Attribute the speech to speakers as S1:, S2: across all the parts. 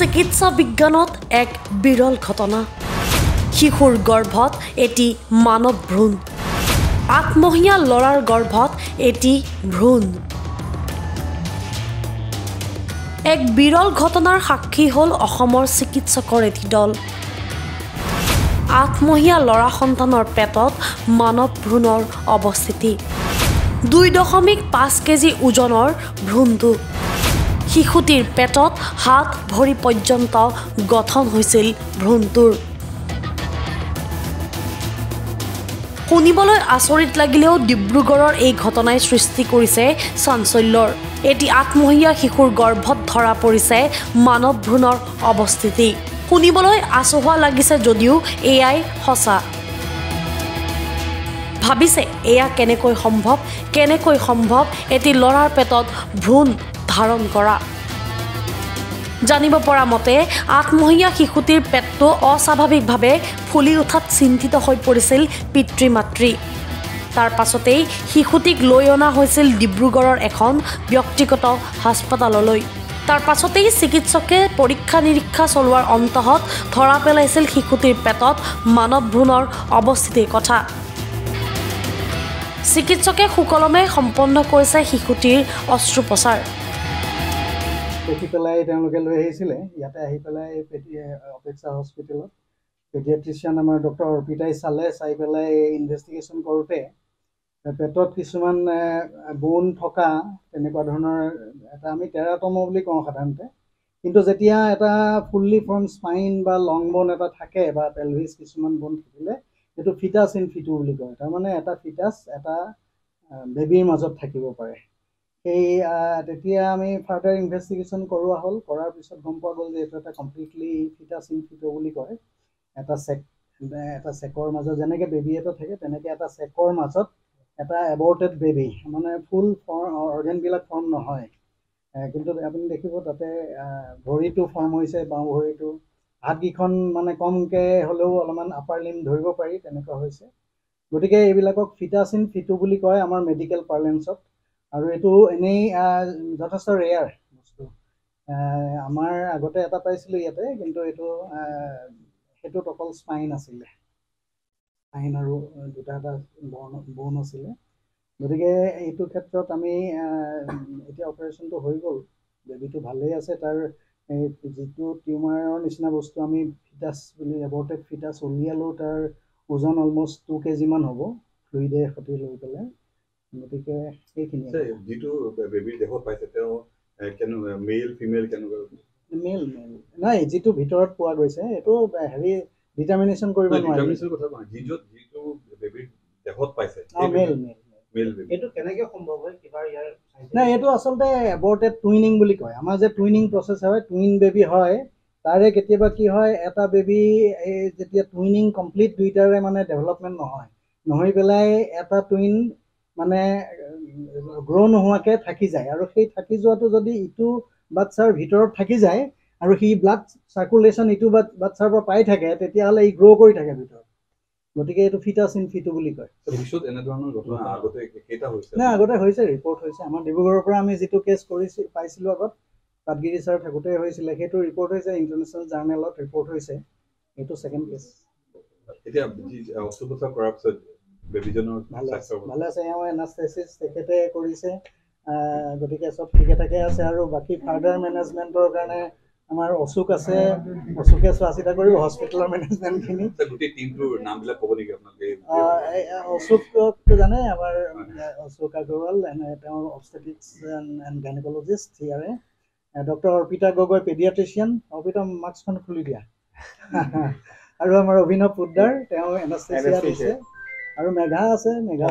S1: চিকিৎসা বিজ্ঞানত এক বিৰল ঘটনা শিশুৰ গৰ্ভত এটি মানৱ ভ্ৰূণ আত্মহীয়া লৰাৰ গৰ্ভত এটি ভ্ৰূণ এক বিৰল ঘটনাৰ সাক্ষী হল অসমৰ চিকিৎসকৰ এটি দল আত্মহীয়া লৰা সন্তানৰ পেটত মানৱ ভ্ৰূণৰ অৱস্থিতি 2.5 কেজি ওজনৰ ভ্ৰূণটো শিশুটিৰ পেটত হাত ভৰি পৰ্যন্ত গঠন হৈছিল ভ্ৰূণটোৰ শুনিবলৈ আচৰিত লাগিলেও ডিব্ৰুগড়ৰ এই ঘটনাই সৃষ্টি কৰিছে চাঞ্চল্যৰ এটি আত্মহীয়া শিশুৰ গৰ্ভত ধৰা পৰিছে মানৱ ভ্ৰূণৰ অৱস্থিতি শুনিবলৈ আচহুৱা লাগিছে যদিও এয়াই সঁচা ভাবিছে এয়া কেনেকৈ সম্ভৱ এটি লৰাৰ পেটত ভ্ৰূণ ধাৰণ কৰা জানিব পৰা মতে আত্মহীয়া শিশুটিৰ পেটটো অস্বাভাৱিকভাৱে ফুলি উঠাত চিন্তিত হৈ পৰিছিল পিতৃ মাতৃ তাৰ পাছতেই শিশুটিক লৈ অনা হৈছিল ডিব্ৰুগড়ৰ এখন ব্যক্তিগত হাস্পতাললৈ তাৰ পাছতেই চিকিৎসকে পৰীক্ষা নিৰীক্ষা চলোৱাৰ অন্তহত ধৰা পেলাইছিল শিশুটিৰ পেটত মানৱ ভ্ৰূণৰ অৱস্থিতিৰ কথা চিকিৎসকে সুকলমে সম্পন্ন কৰিছে শিশুটিৰ অস্ত্ৰোপচাৰ
S2: দেখি পেলাই তেওঁলোকে লৈ আহিছিলে ইয়াতে আহি পেলাই অপেক্ষা হস্পিটেলত পেডিয়াট্ৰিচিয়ান আমাৰ ডক্টৰ অৰ্পিতাই চাই পেলাই ইনভেষ্টিগেশ্যন কৰোঁতে পেটত কিছুমান বোন থকা তেনেকুৱা ধৰণৰ এটা আমি টেৰাটম বুলি কওঁ সাধাৰণতে কিন্তু যেতিয়া এটা ফুল্লি ফৰ্ম স্পাইন বা লং বোন এটা থাকে বা পেলভিছ কিছুমান বোন থাকিলে সেইটো ফিটাছ ইন ফিটু বুলি কয় তাৰমানে এটা ফিটাছ এটা বেবীৰ মাজত থাকিব পাৰে এই তেতিয়া আমি ফাৰ্ডাৰ ইনভেষ্টিগেশ্যন কৰাৰ পিছত গম পোৱা গ'ল যে এইটো এটা কমপ্লিটলি ফিটাছ ইন ফিটু বুলি কয় এটা চেকৰ মাজত যেনেকৈ বেবী এটা থাকে তেনেকৈ এটা চেকৰ মাজত এটা এবৰ্টেড বেবী মানে ফুল অৰ্গেনবিলাক ফৰ্ম নহয় কিন্তু আপুনি দেখিব তাতে ভৰিটো ফৰ্ম হৈছে বাওঁ ভৰিটো হাতকেইখন মানে কমকৈ হ'লেও অলপমান আপাৰ লিম ধৰিব পাৰি তেনেকুৱা হৈছে গতিকে এইবিলাকক ফিটাছ ইন ফিটু বুলি কয় আমাৰ মেডিকেল পাৰ্লেঞ্চত আৰু এইটো এনেই যথেষ্ট ৰেয়াৰ বস্তু আমাৰ আগতে এটা পাইছিলোঁ ইয়াতে কিন্তু সেইটোত অকল স্পাইন আছিলে স্পাইন আৰু দুটা বোন আছিলে গতিকে এইটো ক্ষেত্ৰত আমি এতিয়া অপাৰেশ্যনটো হৈ গ'ল বেবীটো ভালেই আছে তাৰ যিটো টিউমাৰৰ নিচিনা বস্তু আমি ফিটাছ বুলি এবৰ্টেড ফিটাছ উলিয়ালোঁ তাৰ ওজন অলমষ্ট 2 কেজিমান হ'ব ফ্লুইডে সৈতে লৈ পেলাই গতিকে সেইখিনি
S3: যিটো বেবীৰ দেহত পাইছে তেওঁ মেল ফিমেল কেনেকুৱা
S2: মেল নাই যিটো ভিতৰত পোৱা গৈছে এইটো হেৰি ডিটাৰমিনেশ্যন কৰিব নোৱাৰি
S3: যিটো বেবীৰ দেহত পাইছে
S2: এইটো কেনেকৈ সম্ভৱ হয় কিবা ইয়াৰ নাই এইটো আচলতে এবৰ্টেড টুইনিং বুলি কয় আমাৰ যে টুইনিং প্ৰচেছ হয় টুইন বেবী হয় তাৰে কেতিয়াবা কি হয় এটা বেবী যেতিয়া টুইনিং কমপ্লিট দুইটাৰে মানে ডেভেলপমেণ্ট নহয় পেলাই এটা টুইন মানে গ্ৰ' নোহোৱাকৈ থাকি যায় আৰু সেই থাকি যোৱাটো যদি ইটো বাচ্চাৰ ভিতৰত থাকি যায় আৰু সি ব্লাড চাৰ্কুলেশ্যন ইটো বাচ্চাৰ পৰা পাই থাকে তেতিয়াহ'লে ই গ্ৰ' কৰি থাকে ভিতৰত গতিকে এইটো ফিটাছ ইন ফিটু বুলি কয় আগতে হৈছে ৰিপৰ্ট হৈছে আমাৰ ডিব্ৰুগড়ৰ পৰা আমি যিটো কেছ পাইছিলোঁ আগত পাটগিৰি ছাৰ থাকোঁতে হৈছিলে সেইটো ৰিপৰ্ট হৈছে ইণ্টাৰনেশ্যনেল জাৰ্নেলত ৰিপৰ্ট হৈছে এইটো ছেকেণ্ড কেছ
S3: এতিয়া অস্ত্ৰোপচাৰ কৰাৰ পিছত
S2: ভালে আছে এওঁ এনাস্থেচিছ তেখেতে কৰিছে গতিকে চব ঠিকে ঠাকে আছে আৰু বাকী ফাৰ্ডাৰ মেনেজমেণ্টৰ কাৰণে আমাৰ অশোকে চোৱা চিতা কৰিব হস্পিটেলৰ মেনেজমেণ্টখিনি
S3: গোটেই টিমটোৰ নামবিলাক ক'ব নেকি আপোনালোকে
S2: অশোকটো জানে আমাৰ অশোক আগৰৱাল তেওঁৰ অবষ্টেটিক্স এণ্ড গাইনকলজিষ্ট হিয়াৰে ডক্টৰ অৰ্পিতা গগৈ পেডিয়াট্ৰিচিয়ান অৰ্পিতা মাস্কখন খুলি দিয়া আৰু আমাৰ অভিনৱ পোদ্দাৰ তেওঁ এনাস্থেচিয়া দিছে আৰু মেঘা আছে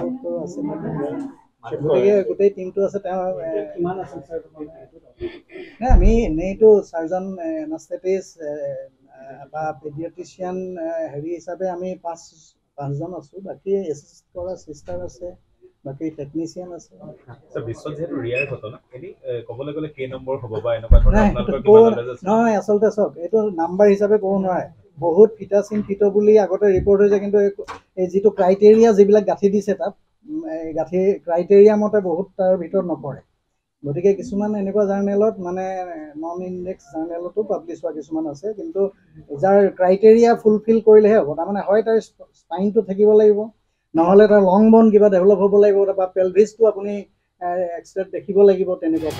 S2: গতিকে গোটেই টিমটো আছে তেওঁ কিমান আছে নাই আমি এনেইতো চাৰ্জন এনাস্থেটিষ্ট বা পেডিয়াট্ৰিচিয়ান হেৰি হিচাপে আমি পাঁচজন আছোঁ বাকী এছিষ্ট কৰা চিষ্টাৰ আছে বাকী টেকনিচিয়ান আছে
S4: বিশ্বত যিহেতু ৰিয়াৰ ঘটনা ক'বলৈ গ'লে কেই নম্বৰ হ'ব বা এনেকুৱা
S2: নহয় আচলতে চাওক এইটো নাম্বাৰ হিচাপে ক'ব নোৱাৰে বহুত ফিটাছ ইন ফিটু বুলি আগতে ৰিপৰ্ট হৈছে কিন্তু এই যিটো ক্ৰাইটেৰিয়া যিবিলাক গাঁঠি দিছে তাত গাঁঠি ক্ৰাইটেৰিয়া মতে বহুত তাৰ ভিতৰত নপৰে গতিকে কিছুমান এনেকুৱা জাৰ্নেলত মানে নন ইণ্ডেক্স জাৰ্নেলতো পাব্লিছ হোৱা কিছুমান আছে, কিন্তু যাৰ ক্ৰাইটেৰিয়া ফুলফিল কৰিলেহে হ'ব। তাৰমানে হয় তাৰ স্পাইনটো থাকিব লাগিব, নহ'লে তাৰ লং বন কিবা ডেভেলপ হ'ব লাগিব, বা পেলভিছটো আপুনি এক্সৰেত দেখিব লাগিব, তেনেকুৱা।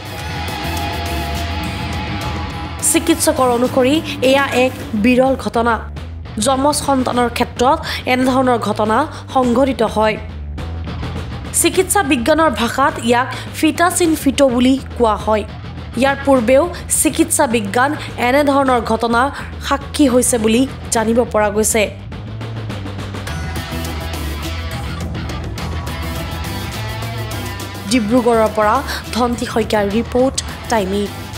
S1: চিকিৎসকৰ অনুসৰি এয়া এক বিৰল ঘটনা। যমজ সন্তানৰ ক্ষেত্ৰত এনেধৰণৰ ঘটনা সংঘটিত হয়। চিকিৎসা বিজ্ঞানৰ ভাষাত ইয়াক ফিটাছ ইন ফিটো বুলি কোৱা হয়। ইয়াৰ পূৰ্বেও চিকিৎসা বিজ্ঞান এনেধৰণৰ ঘটনা সাক্ষী হৈছে বুলি জানিব পৰা গৈছে। ডিব্ৰুগড়ৰ পৰা ধন্তি শইকীয়াৰ ৰিপৰ্ট, টাইম 8।